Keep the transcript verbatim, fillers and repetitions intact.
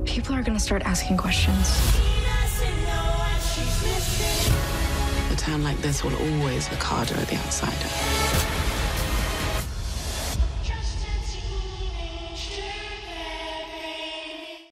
People are gonna start asking questions. A town like this will always look harder at the outsider.